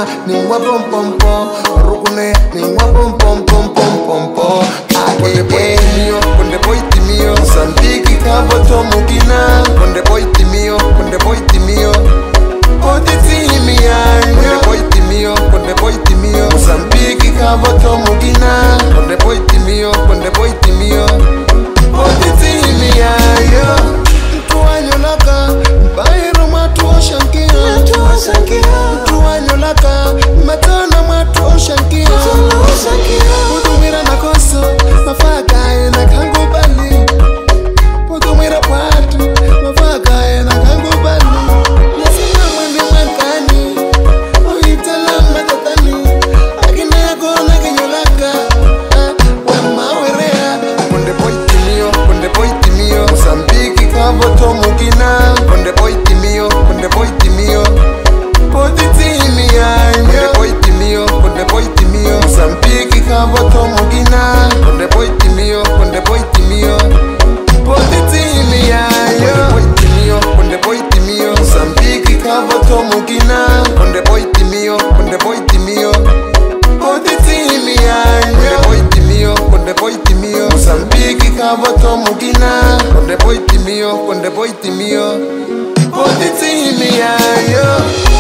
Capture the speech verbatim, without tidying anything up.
ningwa pom pom pom. Rukune ningwa pom pom pom pom pom pom. Konde boy timio, konde boy timio. Mozambique kavo tomukina. Konde boy timio, konde boy timio. Konde timia, konde boy timio, konde boy timio. Mozambique kavo tomukina. Konde boy timio, konde boy timio. Konde timia yo. Tuanyolaka, bairo matuoshankia. Tuanyolaka, matana matuoshankia. Udumira na koso, mafaka ena kangu bali. Udumira patu, mafaka ena kangu bali. Nasima mwende mwankani, oitala matatani. Akina yako na kinyolaka, wema werea. Konde boy timio, konde boy timio. Mozambique kavo tomukina. Konde boy timio, konde boy timio. Konde timia, konde boy timio, konde boy timio. Mozambique kavo tomukina. Konde boy timio, konde boy timio. Konde timia, konde boy timio, konde boy timio. Mozambique kavo tomukina. Konde boy timio, konde boy timio. Konde timia, konde boy timio, konde boy timio. Mozambique kavo tomukina. Konde boy timio, konde boy timio. Konde timia yo.